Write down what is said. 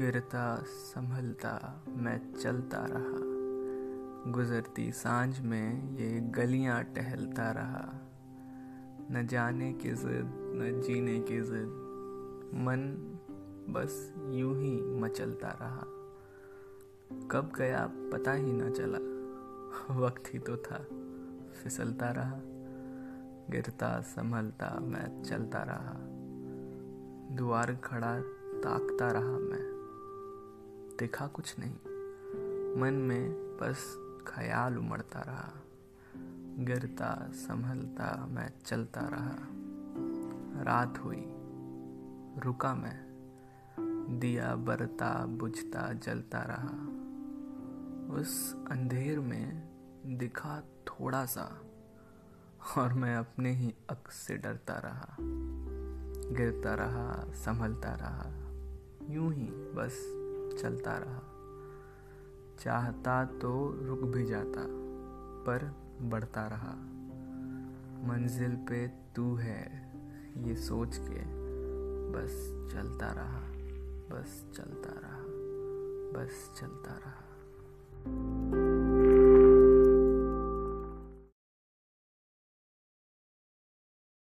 गिरता संभलता मैं चलता रहा। गुजरती सांझ में ये गलियां टहलता रहा। न जाने की जिद न जीने की जिद, मन बस यूं ही मचलता रहा। कब गया पता ही न चला, वक्त ही तो था फिसलता रहा। गिरता संभलता मैं चलता रहा। द्वार खड़ा ताकता रहा मैं, देखा कुछ नहीं, मन में बस ख्याल उमड़ता रहा। गिरता संभलता मैं चलता रहा। रात हुई रुका मैं, दिया बरता बुझता जलता रहा। उस अंधेर में दिखा थोड़ा सा, और मैं अपने ही अक्स से डरता रहा। गिरता रहा संभलता रहा, यूं ही बस चलता रहा। चाहता तो रुक भी जाता, पर बढ़ता रहा। मंजिल पे तू है ये सोच के बस चलता रहा, बस चलता रहा, बस चलता रहा।